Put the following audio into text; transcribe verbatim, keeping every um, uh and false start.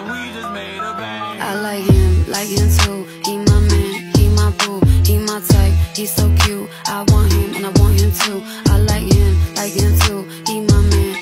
and we just made a bang. I like him, like him too. He my man, he my boo, he my type. He's so cute. I want him and I want him too. I like him, like him too. He my man.